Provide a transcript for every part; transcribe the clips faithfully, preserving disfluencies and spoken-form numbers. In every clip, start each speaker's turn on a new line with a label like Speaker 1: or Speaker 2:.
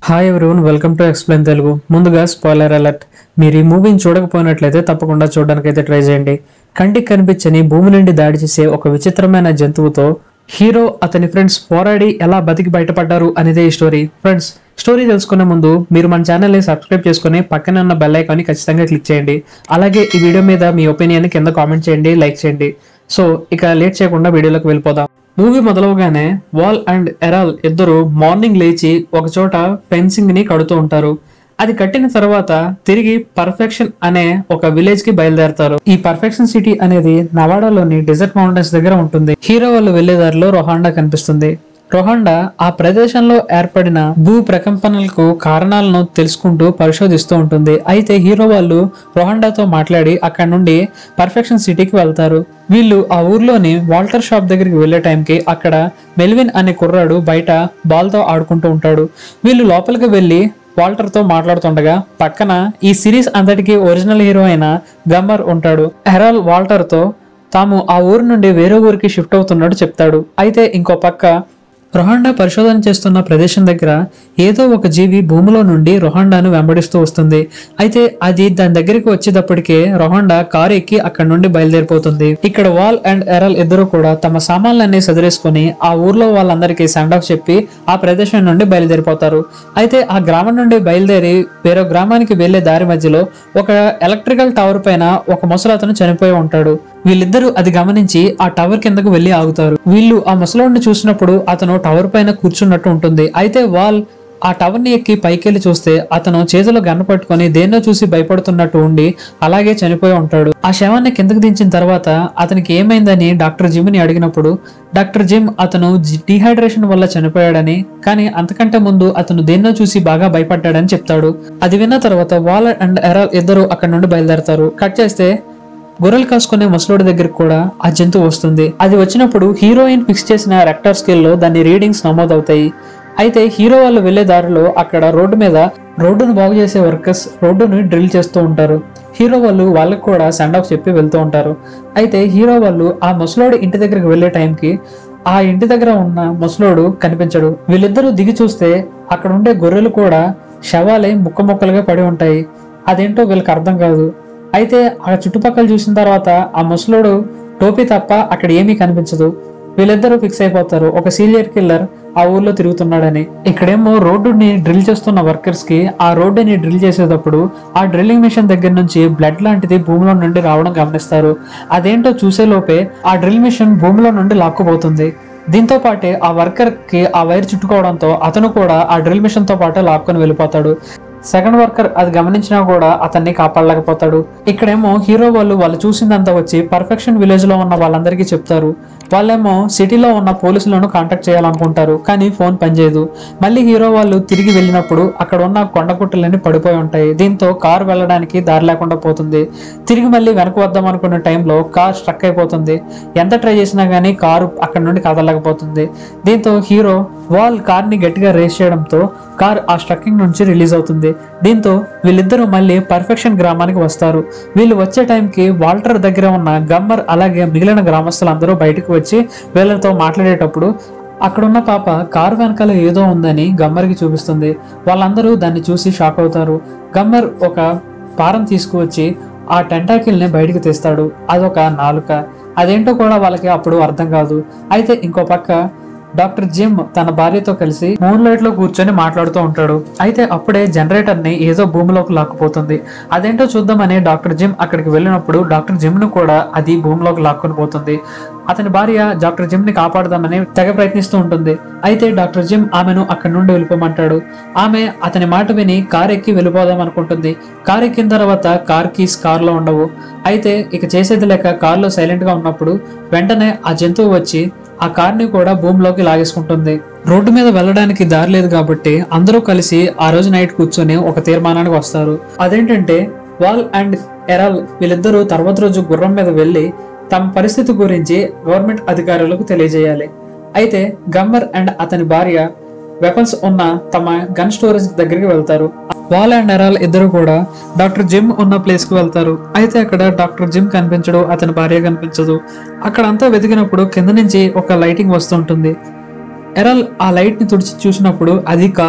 Speaker 1: Hi everyone, welcome to explain Telugu. ముందుగా spoiler alert. మీరు ఈ మూవీని చూడకపోయినట్లయితే తప్పకుండా చూడడానికైతే ట్రై చేయండి. కంటికి కనిపించని భూమి నుండి దాడి చేసే ఒక విచిత్రమైన జంతువుతో హీరో అతని ఫ్రెండ్స్ పోరాడి ఎలా బతికి బయటపడ్డారు అనేదే ఈ స్టోరీ. ఫ్రెండ్స్, స్టోరీ తెలుసుకునే ముందు మీరు మన ఛానల్ని సబ్స్క్రైబ్ చేసుకుని పక్కన ఉన్న బెల్ ఐకాన్ని ఖచ్చితంగా క్లిక్ చేయండి. అలాగే ఈ వీడియో మీద మీ ఒపీనియన్ కింద కామెంట్ చేయండి, లైక్ చేయండి. సో ఇక లేట్ చేయకుండా వీడియోలోకి వెళ్ళిపోదాం. మూవీ మొదలవగానే వాల్ అండ్ ఎరాల్ ఇద్దరు మార్నింగ్ లేచి ఒక చోట ఫెన్సింగ్ ని కడుతూ ఉంటారు. అది కట్టిన తర్వాత తిరిగి పర్ఫెక్షన్ అనే ఒక విలేజ్ కి బయలుదేరతారు. ఈ పర్ఫెక్షన్ సిటీ అనేది నవాడాలోని డెజర్ట్ మౌంటైన్స్ దగ్గర ఉంటుంది. హీరో వాళ్ళు వెళ్లే దారిలో రొహాండా కనిపిస్తుంది. రొహాండా ఆ ప్రదేశంలో ఏర్పడిన భూ ప్రకంపనలకు కారణాలను తెలుసుకుంటూ పరిశోధిస్తూ ఉంటుంది. అయితే హీరో వాళ్ళు రొహాండాతో మాట్లాడి అక్కడ నుండి పర్ఫెక్షన్ సిటీకి వెళ్తారు. వీళ్ళు ఆ ఊర్లోని వాల్టర్ షాప్ దగ్గరికి వెళ్లే టైంకి అక్కడ మెల్విన్ అనే కుర్రాడు బయట బాల్ తో ఆడుకుంటూ ఉంటాడు. వీళ్ళు లోపలికి వెళ్లి వాల్టర్ తో మాట్లాడుతుండగా పక్కన ఈ సిరీస్ అంతటికి ఒరిజినల్ హీరో అయిన గమ్మర్ ఉంటాడు. ఎరాల్ వాల్టర్ తో తాము ఆ ఊరు నుండి వేరే ఊరికి షిఫ్ట్ అవుతున్నట్టు చెప్తాడు. అయితే ఇంకో పక్క రొహాండా పరిశోధన చేస్తున్న ప్రదేశం దగ్గర ఏదో ఒక జీవి భూమిలో నుండి రొహాండాను వెంబడిస్తూ వస్తుంది. అయితే అది దాని దగ్గరికి వచ్చేటప్పటికే రొహాండా కారు ఎక్కి అక్కడ నుండి బయలుదేరిపోతుంది. ఇక్కడ వాల్ అండ్ ఎరాల్ ఇద్దరు కూడా తమ సామాన్లన్నీ సదిరేసుకుని ఆ ఊర్లో వాళ్ళందరికీ సెండ్ ఆఫ్ చెప్పి ఆ ప్రదేశం నుండి బయలుదేరిపోతారు. అయితే ఆ గ్రామం నుండి బయలుదేరి వేరే గ్రామానికి వెళ్లే దారి మధ్యలో ఒక ఎలక్ట్రికల్ టవర్ పైన ఒక ముసలతను చనిపోయి ఉంటాడు. వీళ్ళిద్దరూ అది గమనించి ఆ టవర్ కిందకు వెళ్లి ఆగుతారు. వీళ్ళు ఆ ముసలోడిని చూసినప్పుడు అతను టవర్ పైన కూర్చున్నట్టు ఉంటుంది. అయితే వాల్ ఆ టవర్ ని ఎక్కి పైకెళ్ళి చూస్తే అతను చేతిలో గన్ను పట్టుకొని దేన్నో చూసి భయపడుతున్నట్టు ఉండి అలాగే చనిపోయి ఉంటాడు. ఆ శవాన్ని కిందకు దించిన తర్వాత అతనికి ఏమైందని డాక్టర్ జిమ్ ని అడిగినప్పుడు డాక్టర్ జిమ్ అతను డిహైడ్రేషన్ వల్ల చనిపోయాడని, కానీ అంతకంటే ముందు అతను దేన్నో చూసి బాగా భయపడ్డాడని చెప్తాడు. అది విన్న తర్వాత వాల్ అండ్ ఎరాల్ ఇద్దరు అక్కడ నుండి బయలుదేరతారు. కట్ చేస్తే గొర్రెలు కాసుకునే ముసలోడి దగ్గరికి కూడా ఆ జంతువు వస్తుంది. అది వచ్చినప్పుడు హీరోయిన్ ఫిక్స్ చేసిన రెక్టర్ స్కేల్ లో దాని రీడింగ్స్ నమోదవుతాయి. అయితే హీరో వాళ్ళు వెళ్లే దారిలో అక్కడ రోడ్డు మీద రోడ్డును బాగు చేసే వర్కర్స్ రోడ్డును డ్రిల్ చేస్తూ ఉంటారు. హీరో వాళ్ళు వాళ్ళకి కూడా సెండ్ ఆఫ్ చెప్పి వెళ్తూ ఉంటారు. అయితే హీరో వాళ్ళు ఆ ముసలోడి ఇంటి దగ్గరికి వెళ్లే టైంకి ఆ ఇంటి దగ్గర ఉన్న ముసలోడు కనిపించడు. వీళ్ళిద్దరూ దిగి చూస్తే అక్కడ ఉండే గొర్రెలు కూడా శవాలై ముక్క ముక్కలుగా పడి ఉంటాయి. అదేంటో వీళ్ళకి అర్థం కాదు. అయితే ఆ చుట్టుపక్కల చూసిన తర్వాత ఆ ముసలోడు టోపీ తప్ప అక్కడ ఏమీ కనిపించదు. వీళ్ళిద్దరూ ఫిక్స్ అయిపోతారు ఒక సీరియల్ కిల్లర్ ఆ ఊర్లో తిరుగుతున్నాడని. ఇక్కడేమో రోడ్డుని డ్రిల్ చేస్తున్న వర్కర్స్ కి ఆ రోడ్డుని డ్రిల్ చేసేటప్పుడు ఆ డ్రిల్లింగ్ మిషన్ దగ్గర నుంచి బ్లడ్ లాంటిది భూమిలో నుండి రావడం గమనిస్తారు. అదేంటో చూసే లోపే ఆ డ్రిల్ మిషన్ భూమిలో నుండి లాక్కుపోతుంది. దీంతో పాటే ఆ వర్కర్ కి ఆ వైర్ చుట్టుకోవడంతో అతను కూడా ఆ డ్రిల్ మిషన్ తో పాటు లాక్కొని వెళ్ళిపోతాడు. సెకండ్ వర్కర్ అది గమనించినా కూడా అతన్ని కాపాడలేకపోతాడు. ఇక్కడేమో హీరో వాళ్ళు వాళ్ళు చూసిందంతా వచ్చి పర్ఫెక్షన్ విలేజ్ లో ఉన్న వాళ్ళందరికీ చెప్తారు. వాళ్ళేమో సిటీలో ఉన్న పోలీసులను కాంటాక్ట్ చేయాలనుకుంటారు, కానీ ఫోన్ పనిచేయదు. మళ్ళీ హీరో వాళ్ళు తిరిగి వెళ్ళినప్పుడు అక్కడ ఉన్న కొండగుట్టలన్నీ పడిపోయి ఉంటాయి. దీంతో కారు వెళ్ళడానికి దారి లేకుండా పోతుంది. తిరిగి మళ్ళీ వెనక వద్దాం అనుకున్న టైంలో కార్ స్ట్రక్ అయిపోతుంది. ఎంత ట్రై చేసినా గానీ కారు అక్కడ నుండి కదలలేకపోతుంది. దీంతో హీరో వాల్ కార్ ని గట్టిగా రేస్ చేయడంతో కార్ ఆ స్ట్రక్కింగ్ నుంచి రిలీజ్ అవుతుంది. దీంతో వీళ్ళిద్దరూ మళ్ళీ పర్ఫెక్షన్ గ్రామానికి వస్తారు. వీళ్ళు వచ్చే టైంకి వాల్టర్ దగ్గర ఉన్న గమ్మర్ అలాగే మిగిలిన గ్రామస్తులందరూ బయటకు వచ్చి వీళ్ళతో మాట్లాడేటప్పుడు అక్కడున్న పాప కారు వెనకాల ఏదో ఉందని గమ్మర్కి చూపిస్తుంది. వాళ్ళందరూ దాన్ని చూసి షాక్ అవుతారు. గమ్మర్ ఒక పారం తీసుకువచ్చి ఆ టెంటాకిల్ ని బయటకు తీస్తాడు. అదొక నాలుక. అదేంటో కూడా వాళ్ళకి అప్పుడు అర్థం కాదు. అయితే ఇంకో పక్క డాక్టర్ జిమ్ తన భార్యతో కలిసి మూన్ లైట్ లో కూర్చొని మాట్లాడుతూ ఉంటాడు. అయితే అప్పుడే జనరేటర్ ని ఏదో భూమిలోకి లాక్కుపోతుంది. అదేంటో చూద్దామని డాక్టర్ జిమ్ అక్కడికి వెళ్ళినప్పుడు డాక్టర్ జిమ్ ను కూడా అది భూమిలోకి లాక్కొని పోతుంది. అతని భార్య డాక్టర్ జిమ్ ని కాపాడదామని తెగ ప్రయత్నిస్తూ ఉంటుంది. అయితే డాక్టర్ జిమ్ ఆమెను అక్కడి నుండి వెళ్ళిపోమంటాడు. ఆమె అతని మాట విని కార్ ఎక్కి వెళ్ళిపోదాం అనుకుంటుంది. కార్ ఎక్కిన తర్వాత కార్ కీస్ కార్ లో ఉండవు. అయితే ఇక చేసేది లేక కార్ లో సైలెంట్ గా ఉన్నప్పుడు వెంటనే ఆ జంతువు వచ్చి ఆ కార్ ని కూడా భూమిలోకి లాగేసుకుంటుంది. రోడ్డు మీద వెళ్ళడానికి దారి లేదు కాబట్టి అందరూ కలిసి ఆ రోజు నైట్ కూర్చొని ఒక తీర్మానానికి వస్తారు. అదేంటంటే వాల్ అండ్ ఎరాల్ వీళ్ళిద్దరూ తర్వాత రోజు గుర్రం మీద వెళ్లి తమ పరిస్థితి గురించి గవర్నమెంట్ అధికారులకు తెలియజేయాలి. అయితే గమ్మర్ అండ్ అతని భార్య వెపన్స్ ఉన్న తమ గన్ స్టోరేజ్ దగ్గరికి వెళ్తారు. వాల్ అండ్ ఎరాల్ ఇద్దరు కూడా డాక్టర్ జిమ్ ఉన్న ప్లేస్ కి వెళ్తారు. అయితే అక్కడ డాక్టర్ జిమ్ కనిపించడు, అతని భార్య కనిపించదు. అక్కడంతా వెతికినప్పుడు కింద నుంచి ఒక లైటింగ్ వస్తుంటుంది. ఎరాల్ ఆ లైట్ ని తుడిచి చూసినప్పుడు అది కార్.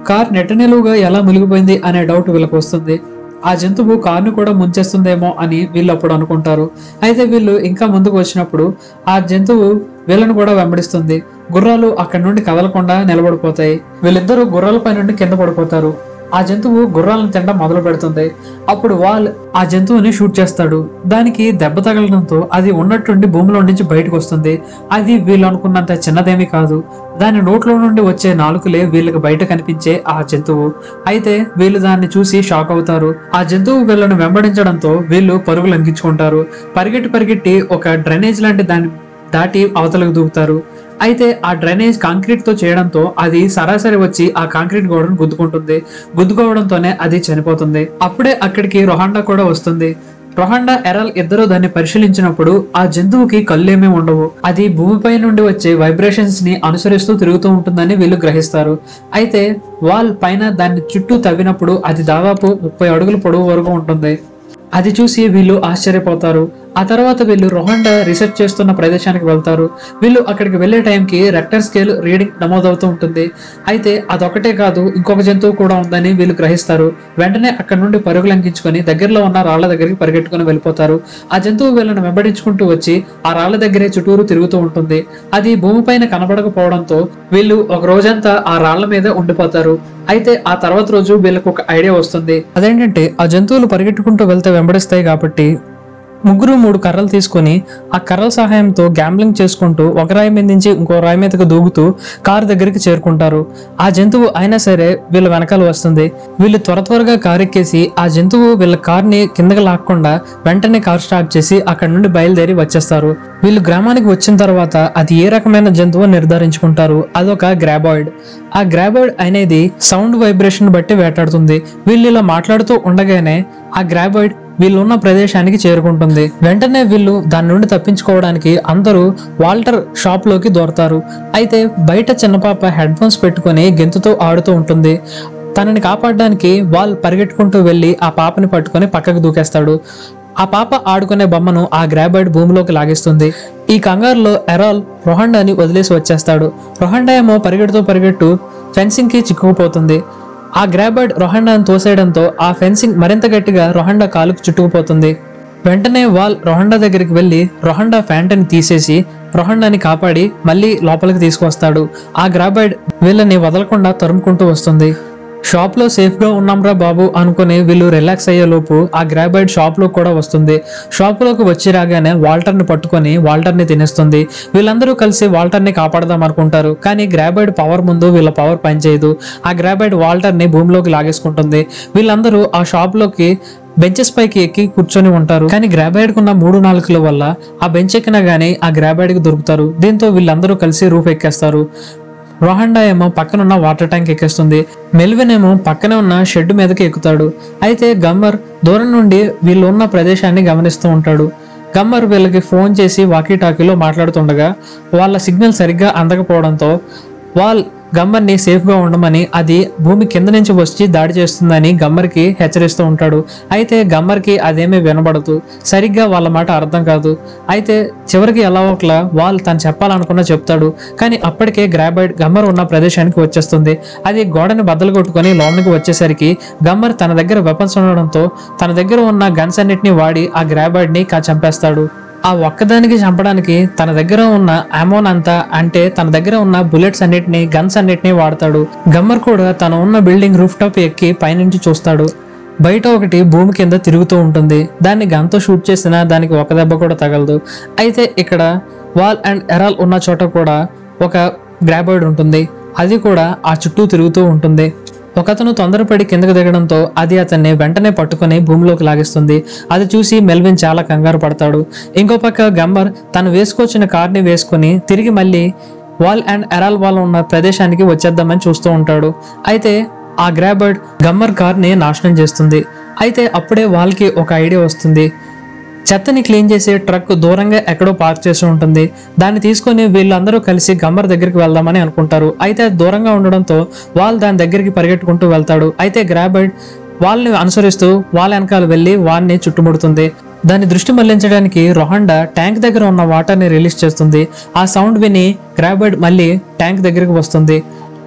Speaker 1: కార్ నెట్టనిలువుగా ఎలా మునిగిపోయింది అనే డౌట్ వీళ్ళకి వస్తుంది. ఆ జంతువు కార్ను కూడా ముంచేస్తుందేమో అని వీళ్ళు అప్పుడు అనుకుంటారు. అయితే వీళ్ళు ఇంకా ముందుకు వచ్చినప్పుడు ఆ జంతువు వీళ్ళను కూడా వెంబడిస్తుంది. గుర్రాలు అక్కడి నుండి కదలకుండా నిలబడిపోతాయి. వీళ్ళిద్దరూ గుర్రాలపై నుండి కింద పడిపోతారు. ఆ జంతువు గుర్రాలను తినడం మొదలు పెడుతుంది. అప్పుడు వాల్ ఆ జంతువుని షూట్ చేస్తాడు. దానికి దెబ్బ తగలడంతో అది ఉన్నట్టుండి భూమిలో నుంచి బయటకు వస్తుంది. అది వీళ్ళు అనుకున్నంత చిన్నదేమీ కాదు. దాని నోట్లో నుండి వచ్చే నాలుకలే వీళ్ళకి బయట కనిపించే ఆ జంతువు. అయితే వీళ్ళు దాన్ని చూసి షాక్ అవుతారు. ఆ జంతువు వీళ్ళను వెంబడించడంతో వీళ్ళు పరుగులు లంఘించుకుంటారు. పరిగెట్టి పరిగెట్టి ఒక డ్రైనేజ్ లాంటి దాన్ని దాటి అవతలకు దూకుతారు. అయితే ఆ డ్రైనేజ్ కాంక్రీట్ తో చేయడంతో అది సరాసరి వచ్చి ఆ కాంక్రీట్ గోడను గుద్దుకుంటుంది. గుద్దుకోవడంతోనే అది చనిపోతుంది. అప్పుడే అక్కడికి రొహాండా కూడా వస్తుంది. రొహాండా, ఎరాల్ ఇద్దరు దాన్ని పరిశీలించినప్పుడు ఆ జంతువుకి కళ్ళేమీ ఉండవు. అది భూమిపై నుండి వచ్చే వైబ్రేషన్స్ ని అనుసరిస్తూ తిరుగుతూ ఉంటుందని వీళ్ళు గ్రహిస్తారు. అయితే వాల్ పైన దాన్ని చుట్టూ తవ్వినప్పుడు అది దాదాపు ముప్పై అడుగుల పొడవు వరకు ఉంటుంది. అది చూసి వీళ్ళు ఆశ్చర్యపోతారు. ఆ తర్వాత వీళ్ళు రొహాండా రీసెర్చ్ చేస్తున్న ప్రదేశానికి వెళ్తారు. వీళ్ళు అక్కడికి వెళ్లే టైంకి రెక్టర్ స్కేల్ రీడింగ్ నమోదవుతూ ఉంటుంది. అయితే అదొకటే కాదు, ఇంకొక జంతువు కూడా ఉందని వీళ్ళు గ్రహిస్తారు. వెంటనే అక్కడ నుండి పరుగు లంఘించుకొని దగ్గరలో ఉన్న రాళ్ల దగ్గరికి పరిగెట్టుకుని వెళ్ళిపోతారు. ఆ జంతువు వీళ్ళని వెంబడించుకుంటూ వచ్చి ఆ రాళ్ల దగ్గరే చుట్టూరు తిరుగుతూ ఉంటుంది. అది భూమిపైన కనబడకపోవడంతో వీళ్ళు ఒక రోజంతా ఆ రాళ్ల మీద ఉండిపోతారు. అయితే ఆ తర్వాత రోజు వీళ్ళకు ఒక ఐడియా వస్తుంది. అదేంటంటే ఆ జంతువులు పరిగెట్టుకుంటూ వెళ్తే వెంబడిస్తాయి కాబట్టి ముగ్గురు మూడు కర్రలు తీసుకొని ఆ కర్రల సహాయంతో గ్యాంబ్లింగ్ చేసుకుంటూ ఒక రాయి మీద నుంచి ఇంకో రాయి మీదకు దూకుతూ కారు దగ్గరికి చేరుకుంటారు. ఆ జంతువు అయినా సరే వీళ్ళ వెనకాల వస్తుంది. వీళ్ళు త్వర త్వరగా కారు ఎక్కేసి ఆ జంతువు వీళ్ళ కార్ని కిందకి లాక్కుండా వెంటనే కార్ స్టార్ట్ చేసి అక్కడ నుండి బయలుదేరి వచ్చేస్తారు. వీళ్ళు గ్రామానికి వచ్చిన తర్వాత అది ఏ రకమైన జంతువు నిర్ధారించుకుంటారు. అదొక గ్రాబాయిడ్. ఆ గ్రాబాయిడ్ అనేది సౌండ్ వైబ్రేషన్ బట్టి వేటాడుతుంది. వీళ్ళు ఇలా మాట్లాడుతూ ఉండగానే ఆ గ్రాబాయిడ్ వీళ్ళున్న ప్రదేశానికి చేరుకుంటుంది. వెంటనే వీళ్ళు దాని నుండి తప్పించుకోవడానికి అందరూ వాల్టర్ షాప్ లోకి దూరతారు. అయితే బయట చిన్నపాప హెడ్ ఫోన్స్ పెట్టుకుని గెంతుతో ఆడుతూ ఉంటుంది. తనని కాపాడడానికి వాల్ పరిగెట్టుకుంటూ వెళ్ళి ఆ పాపని పట్టుకొని పక్కకు దూకేస్తాడు. ఆ పాప ఆడుకునే బొమ్మను ఆ గ్రాబాయిడ్ భూమిలోకి లాగిస్తుంది. ఈ కంగారులో ఎరాల్ రొహాండాని వదిలేసి వచ్చేస్తాడు. రొహాండా ఏమో పరిగెడుతూ పరిగెట్టు ఫెన్సింగ్ కి చిక్కుకుపోతుంది. ఆ గ్రాబాయిడ్ రొహాండాను తోసేయడంతో ఆ ఫెన్సింగ్ మరింత గట్టిగా రొహాండా కాలుకు చుట్టుకుపోతుంది. వెంటనే వాల్ రొహాండా దగ్గరికి వెళ్ళి రొహాండా ఫ్యాంట్ని తీసేసి రొహాండాని కాపాడి మళ్ళీ లోపలికి తీసుకొస్తాడు. ఆ గ్రాబాయిడ్ వీళ్ళని వదలకుండా తరుముకుంటూ వస్తుంది. షాప్ లో సేఫ్ గా ఉన్నాంరా బాబు అనుకుని వీళ్ళు రిలాక్స్ అయ్యే లోపు ఆ గ్రాబాయిడ్ షాప్ లో కూడా వస్తుంది. షాప్ లోకి వచ్చి రాగానే వాల్టర్ ని పట్టుకొని వాల్టర్ ని తినేస్తుంది. వీళ్ళందరూ కలిసి వాల్టర్ ని కాపాడదాం అనుకుంటారు. కానీ గ్రాబాయిడ్ పవర్ ముందు వీళ్ళ పవర్ పనిచేయదు. ఆ గ్రాబాయిడ్ వాల్టర్ ని భూమిలోకి లాగేసుకుంటుంది. వీళ్ళందరూ ఆ షాప్ లోకి బెంచెస్ పైకి ఎక్కి కూర్చొని ఉంటారు. కానీ గ్రాబాయిడ్ కున్న మూడు నాలుగుల వల్ల ఆ బెంచ్ ఎక్కినా గానీ ఆ గ్రాబాయిడ్ కి దొరుకుతారు. దీంతో వీళ్ళందరూ కలిసి రూఫ్ ఎక్కేస్తారు. రొహాండా ఏమో పక్కనున్న వాటర్ ట్యాంక్ ఎక్కేస్తుంది. మెల్విన్ ఏమో పక్కనే ఉన్న షెడ్ మీదకి ఎక్కుతాడు. అయితే గమ్మర్ దూరం నుండి వీళ్ళు ఉన్న ప్రదేశాన్ని గమనిస్తూ ఉంటాడు. గమ్మర్ వీళ్ళకి ఫోన్ చేసి వాకీ టాకీలో మాట్లాడుతుండగా వాళ్ళ సిగ్నల్ సరిగ్గా అందకపోవడంతో వాల్ గమ్మర్ని సేఫ్గా ఉండమని, అది భూమి కింద నుంచి వచ్చి దాడి చేస్తుందని గమ్మర్కి హెచ్చరిస్తూ ఉంటాడు. అయితే గమ్మర్కి అదేమీ వినబడదు. సరిగ్గా వాళ్ళ మాట అర్థం కాదు. అయితే చివరికి ఎలా ఒకలా వాల్ తను చెప్పాలనుకున్నా చెప్తాడు. కానీ అప్పటికే గ్రాబాయిడ్ గమ్మర్ ఉన్న ప్రదేశానికి వచ్చేస్తుంది. అది గోడని బద్దలు కొట్టుకొని లోనికి వచ్చేసరికి గమ్మర్ తన దగ్గర వెపన్స్ ఉండడంతో తన దగ్గర ఉన్న గన్స్ అన్నిటిని వాడి ఆ గ్రాబాయిడ్ని కా చంపేస్తాడు. ఆ ఒక్కదానికి చంపడానికి తన దగ్గర ఉన్న అమౌన్ అంతా, అంటే తన దగ్గర ఉన్న బుల్లెట్స్ అన్నిటిని గన్స్ అన్నిటిని వాడతాడు. గమ్మర్ కూడా తన ఉన్న బిల్డింగ్ రూఫ్ టాప్ ఎక్కి పైనుంచి చూస్తాడు. బయట ఒకటి భూమి కింద తిరుగుతూ ఉంటుంది. దాన్ని గన్తో షూట్ చేసినా దానికి ఒక దెబ్బ కూడా తగలదు. అయితే ఇక్కడ వాల్ అండ్ ఎరాల్ ఉన్న చోట కూడా ఒక గ్రాబాయిడ్ ఉంటుంది. అది కూడా ఆ చుట్టూ తిరుగుతూ ఉంటుంది. ఒకతను తొందరపడి కిందకు దిగడంతో అది అతన్ని వెంటనే పట్టుకుని భూమిలోకి లాగిస్తుంది. అది చూసి మెల్విన్ చాలా కంగారు పడతాడు. ఇంకో పక్క గమ్మర్ తను వేసుకొచ్చిన కార్ని వేసుకుని తిరిగి మళ్ళీ వాల్ అండ్ ఎరాల్ వాల్ ఉన్న ప్రదేశానికి వచ్చేద్దామని చూస్తూ ఉంటాడు. అయితే ఆ గ్రాబాయిడ్ గమ్మర్ కార్ని నాశనం చేస్తుంది. అయితే అప్పుడే వాల్కి ఒక ఐడియా వస్తుంది. చెత్తని క్లీన్ చేసే ట్రక్ దూరంగా ఎక్కడో పార్క్ చేసి ఉంటుంది. దాన్ని తీసుకొని వీళ్ళందరూ కలిసి గమ్మర్ దగ్గరికి వెళ్దామని అనుకుంటారు. అయితే దూరంగా ఉండడంతో వాల్ దాని దగ్గరికి పరిగెట్టుకుంటూ వెళ్తాడు. అయితే గ్రాబాయిడ్ వాళ్ళని అనుసరిస్తూ వాళ్ళ వెనకాల వెళ్ళి వాన్ని చుట్టుముడుతుంది. దాని దృష్టి మళ్లించడానికి రొహాండా ట్యాంక్ దగ్గర ఉన్న వాటర్ని రిలీజ్ చేస్తుంది. ఆ సౌండ్ విని గ్రాబాయిడ్ మళ్ళీ ట్యాంక్ దగ్గరికి వస్తుంది.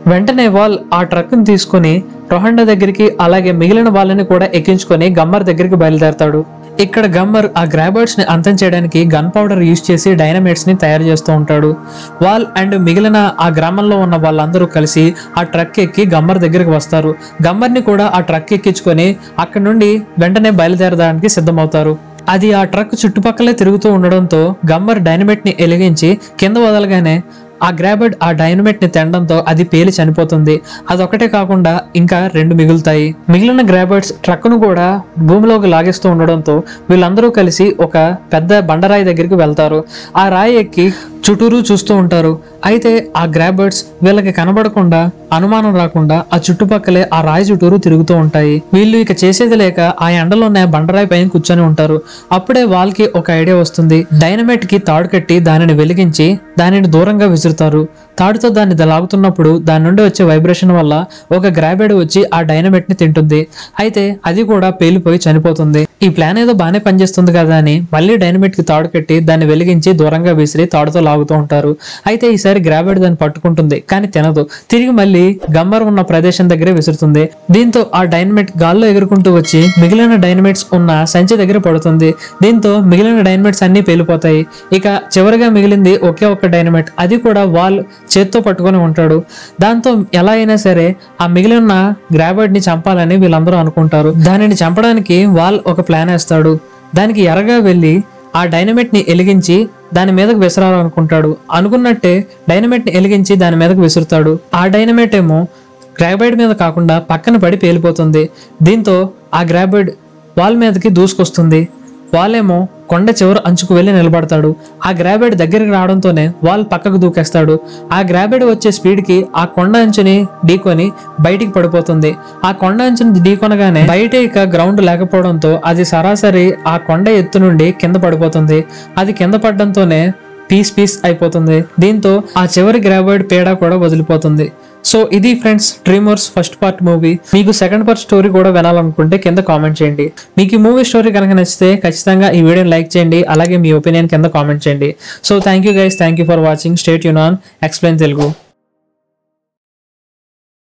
Speaker 1: వెంటనే వాల్ ఆ ట్రక్ ని తీసుకుని రొహండా దగ్గరికి అలాగే మిగిలిన వాళ్ళని కూడా ఎక్కించుకొని గమ్మర్ దగ్గరికి బయలుదేరతాడు. ఇక్కడ గమ్మర్ ఆ గ్రాబర్డ్స్ ని అంతం చేయడానికి గన్ పౌడర్ యూజ్ చేసి డైనమైట్స్ ని తయారు చేస్తూ ఉంటాడు. వాల్ అండ్ మిగిలిన ఆ గ్రామంలో ఉన్న వాళ్ళందరూ కలిసి ఆ ట్రక్ ఎక్కి గమ్మర్ దగ్గరికి వస్తారు. గమ్మర్ ని కూడా ఆ ట్రక్ ఎక్కించుకొని అక్కడ నుండి వెంటనే బయలుదేరడానికి సిద్ధమవుతారు. అది ఆ ట్రక్ చుట్టుపక్కలే తిరుగుతూ ఉండడంతో గమ్మర్ డైనమైట్ ని ఎలిగించి కింద వదలగానే ఆ గ్రాబర్డ్ ఆ డైనమైట్ ని తినడంతో అది పేలి చనిపోతుంది. అదొకటే కాకుండా ఇంకా రెండు మిగులుతాయి. మిగిలిన గ్రాబర్డ్స్ ట్రక్ ను కూడా భూమిలోకి లాగేస్తూ ఉండడంతో వీళ్ళందరూ కలిసి ఒక పెద్ద బండరాయి దగ్గరికి వెళ్తారు. ఆ రాయి ఎక్కి చుట్టూరు చూస్తూ ఉంటారు. అయితే ఆ గ్రాబర్డ్స్ వీళ్ళకి కనబడకుండా అనుమానం రాకుండా ఆ చుట్టుపక్కలే ఆ రాయి చుట్టూరు తిరుగుతూ ఉంటాయి. వీళ్ళు ఇక చేసేది లేక ఆ ఎండలోనే బండరాయి పైన కూర్చొని ఉంటారు. అప్పుడే వాళ్ళకి ఒక ఐడియా వస్తుంది. డైనమైట్ కి తాడు కట్టి దానిని వెలిగించి దానిని దూరంగా విసురుతారు. తాడుతో దాన్ని లాగుతున్నప్పుడు దాని నుండి వచ్చే వైబ్రేషన్ వల్ల ఒక గ్రాబైడ్ వచ్చి ఆ డైనమైట్ ని తింటుంది. అయితే అది కూడా పేలిపోయి చనిపోతుంది. ఈ ప్లాన్ ఏదో బాగానే పనిచేస్తుంది కదా అని మళ్ళీ డైనమైట్ కి తాడు కట్టి దాన్ని వెలిగించి దూరంగా విసిరి తాడుతో లాగుతూ ఉంటారు. అయితే ఈసారి గ్రాబైడ్ దాన్ని పట్టుకుంటుంది కానీ తినదు. తిరిగి మళ్ళీ గమ్మర్ ఉన్న ప్రదేశం దగ్గరే విసురుతుంది. దీంతో ఆ డైనమైట్ గాల్లో ఎగురుకుంటూ వచ్చి మిగిలిన డైనమైట్స్ ఉన్న సంచి దగ్గర పడుతుంది. దీంతో మిగిలిన డైనమైట్స్ అన్ని పేలిపోతాయి. ఇక చివరిగా మిగిలింది ఒకే ఒక్క డైనమైట్. అది కూడా వాల్ చేత్తో పట్టుకొని ఉంటాడు. దాంతో ఎలా అయినా సరే ఆ మిగిలిన గ్రాబైడ్ ని చంపాలని వీళ్ళందరూ అనుకుంటారు. దానిని చంపడానికి వాల్ ఒక ప్లాన్ వేస్తాడు. దానికి ఎరగా వెళ్ళి ఆ డైనమైట్ ని ఎలిగించి దాని మీదకు విసరాలనుకుంటాడు. అనుకున్నట్టే డైనమైట్ ని ఎలిగించి దాని మీదకు విసురుతాడు. ఆ డైనమైట్ ఏమో గ్రాబైడ్ మీద కాకుండా పక్కన పడి పేలిపోతుంది. దీంతో ఆ గ్రాబైడ్ వాల్ మీదకి దూసుకొస్తుంది. వాలేమో కొండ చివరి అంచుకు వెళ్ళి నిలబడతాడు. ఆ గ్రాబైడ్ దగ్గరికి రావడంతోనే వాల్ పక్కకు దూకేస్తాడు. ఆ గ్రాబైడ్ వచ్చే స్పీడ్ కి ఆ కొండ అంచుని ఢీకొని బయటికి పడిపోతుంది. ఆ కొండ అంచుని ఢీకొనగానే బయట ఇక గ్రౌండ్ లేకపోవడంతో అది సరాసరి ఆ కొండ ఎత్తు నుండి కింద పడిపోతుంది. అది కింద పడడంతోనే పీస్ పీస్ అయిపోతుంది. దీంతో ఆ చివరి గ్రాబైడ్ పేడ కూడా వదిలిపోతుంది. సో ఇది friends Tremors first part movie. మీకు సెకండ్ పార్ట్ స్టోరీ కూడా వినాలనుకుంటే కింద కామెంట్ చేయండి. మీకు ఈ మూవీ స్టోరీ కనుక నచ్చితే ఖచ్చితంగా ఈ వీడియోని లైక్ చేయండి. అలాగే మీ ఒపీనియన్ కింద కామెంట్ చేయండి. So thank you guys, thank you for watching. Stay tune on explain Telugu.